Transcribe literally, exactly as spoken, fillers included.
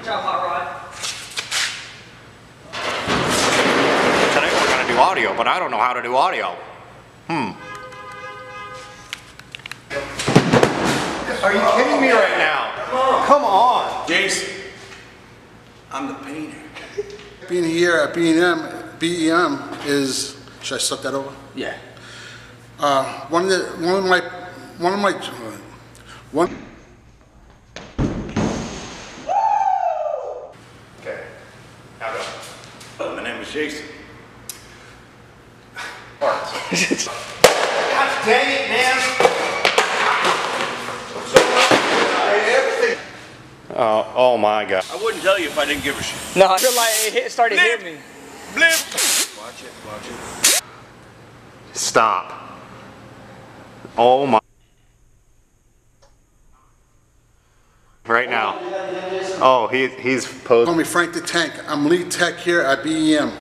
job, Hot Rod. Today we're gonna do audio, but I don't know how to do audio. Hmm. Are you kidding me right now? Come on. Jason, I'm the painter. Being here at B and M, B E M is, should I start that over? Yeah. Uh, one of the, one of my, one of my, one. Okay. Now go. Oh, my name is Jason. Parts. God dang it, man! Oh, oh my God. I wouldn't tell you if I didn't give a shit. No, I feel like it hit, started Blip. hitting me. Blip! Watch it, watch it. Stop. Oh my. Right now. Oh, he, he's Call posed. me Frank the Tank. I'm lead tech here at B E M.